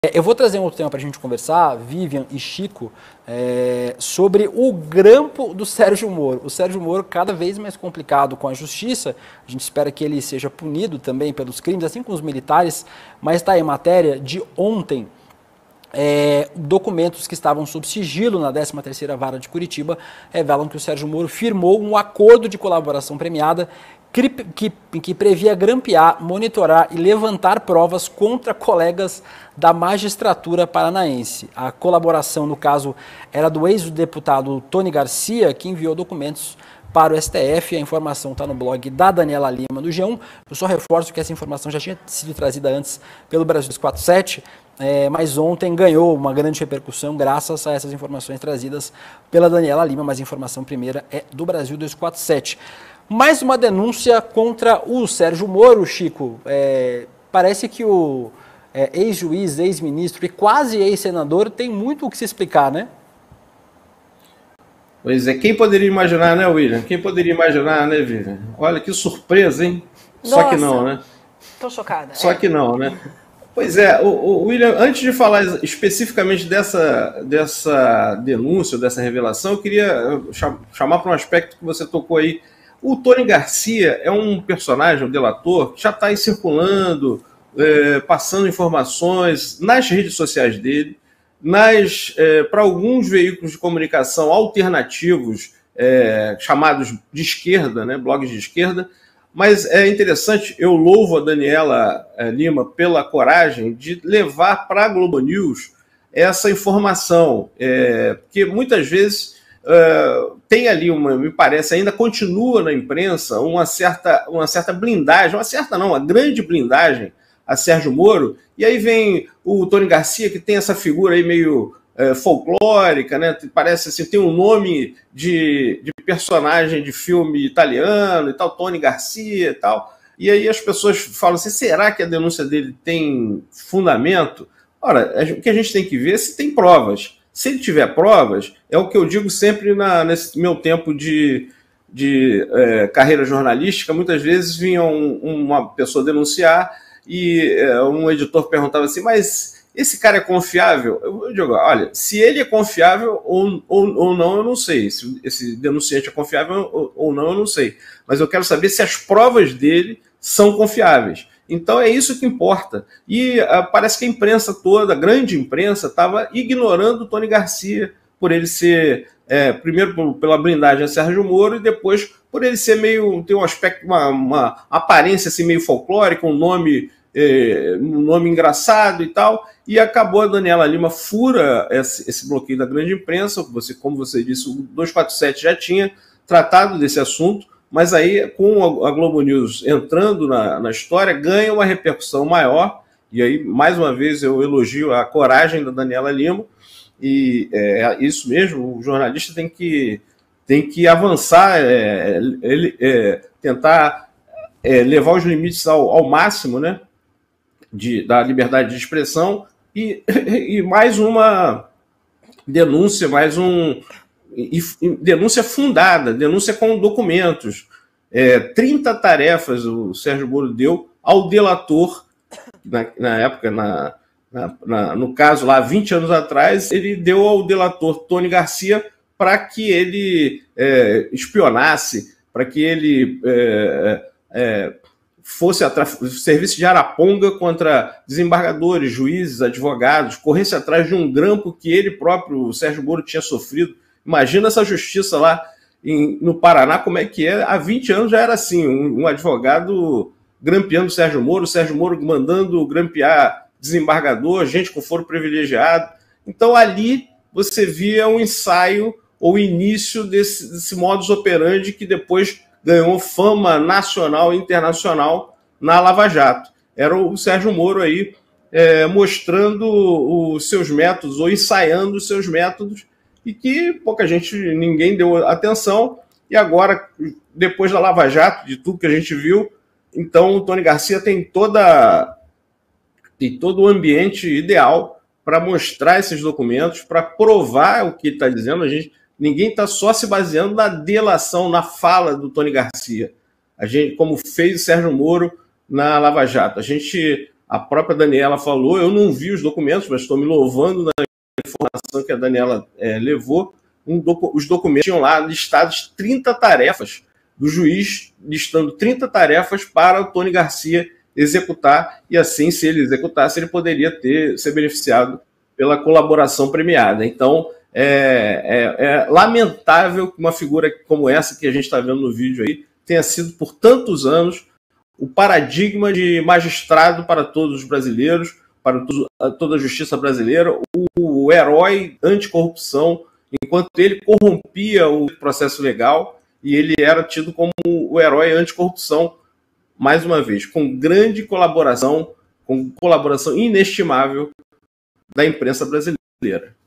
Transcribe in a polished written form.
Eu vou trazer um outro tema para a gente conversar, Vivian e Chico, sobre o grampo do Sérgio Moro. O Sérgio Moro cada vez mais complicado com a justiça, a gente espera que ele seja punido também pelos crimes, assim como os militares, mas está aí matéria de ontem. Documentos que estavam sob sigilo na 13ª Vara de Curitiba revelam que o Sérgio Moro firmou um acordo de colaboração premiada que previa grampear, monitorar e levantar provas contra colegas da magistratura paranaense. A colaboração, no caso, era do ex-deputado Tony Garcia, que enviou documentos para o STF. A informação está no blog da Daniela Lima, no G1. Eu só reforço que essa informação já tinha sido trazida antes pelo Brasil 247, mas ontem ganhou uma grande repercussão graças a essas informações trazidas pela Daniela Lima, mas a informação primeira é do Brasil 247. Mais uma denúncia contra o Sérgio Moro, Chico. Parece que o ex-juiz, ex-ministro e quase ex-senador tem muito o que se explicar, né? Pois é, quem poderia imaginar, né, William? Quem poderia imaginar, né, Vivian? Olha que surpresa, hein? Nossa, só que não, né? Tô chocada. Só que não, né? Pois é, o William, antes de falar especificamente dessa denúncia, dessa revelação, eu queria chamar para um aspecto que você tocou aí. O Tony Garcia é um personagem, um delator, que já está aí circulando, passando informações nas redes sociais dele, para alguns veículos de comunicação alternativos, chamados de esquerda, né, blogs de esquerda. Mas é interessante, eu louvo a Daniela Lima pela coragem de levar para a Globo News essa informação, porque muitas vezes tem ali, me parece, ainda continua na imprensa uma certa blindagem, uma grande blindagem a Sérgio Moro, e aí vem o Tony Garcia, que tem essa figura aí meio folclórica, né? Parece assim, tem um nome de personagem de filme italiano e tal, Tony Garcia e tal, e aí as pessoas falam assim, será que a denúncia dele tem fundamento? Ora, o que a gente tem que ver é se tem provas. Se ele tiver provas, é o que eu digo sempre nesse meu tempo de carreira jornalística, muitas vezes vinha uma pessoa denunciar e um editor perguntava assim, mas esse cara é confiável? Eu digo, olha, se ele é confiável ou não, eu não sei. Se esse denunciante é confiável ou não, eu não sei. Mas eu quero saber se as provas dele são confiáveis. Então é isso que importa. E parece que a imprensa toda, a grande imprensa, estava ignorando o Tony Garcia por ele ser, primeiro pela blindagem a Sérgio Moro e depois por ele ser ter um aspecto, uma aparência assim meio folclórica, um nome engraçado e tal, e acabou a Daniela Lima fura esse bloqueio da grande imprensa, como você disse, o 247 já tinha tratado desse assunto, mas aí com a Globo News entrando na história, ganha uma repercussão maior, e aí mais uma vez eu elogio a coragem da Daniela Lima, e é isso mesmo, o jornalista tem que avançar, tentar levar os limites ao máximo, né? Da liberdade de expressão e mais uma denúncia, denúncia fundada, denúncia com documentos. 30 tarefas o Sérgio Moro deu ao delator, na época, no caso lá, 20 anos atrás, ele deu ao delator Tony Garcia para que ele espionasse, para que ele fosse serviço de araponga contra desembargadores, juízes, advogados, corresse atrás de um grampo que ele próprio, o Sérgio Moro, tinha sofrido. Imagina essa justiça lá no Paraná, como é que é. Há 20 anos já era assim, um advogado grampeando o Sérgio Moro mandando grampear desembargador, gente com foro privilegiado. Então ali você via um ensaio ou início desse modus operandi que depois ganhou fama nacional e internacional na Lava Jato. Era o Sérgio Moro aí mostrando os seus métodos ou ensaiando os seus métodos e que ninguém deu atenção. E agora, depois da Lava Jato, de tudo que a gente viu, então o Tony Garcia tem todo o ambiente ideal para mostrar esses documentos, para provar o que ele está dizendo. Ninguém está só se baseando na delação, na fala do Tony Garcia, como fez o Sérgio Moro na Lava Jato. A gente A própria Daniela falou, eu não vi os documentos, mas estou me louvando na informação que a Daniela levou. Os documentos tinham lá listados 30 tarefas, do juiz listando 30 tarefas para o Tony Garcia executar, e assim, se ele executasse, ele poderia ser beneficiado pela colaboração premiada. Então, é lamentável que uma figura como essa que a gente está vendo no vídeo aí tenha sido por tantos anos o paradigma de magistrado para todos os brasileiros, para toda a justiça brasileira, o herói anticorrupção, enquanto ele corrompia o processo legal e ele era tido como o herói anticorrupção, mais uma vez, com grande colaboração, com colaboração inestimável da imprensa brasileira.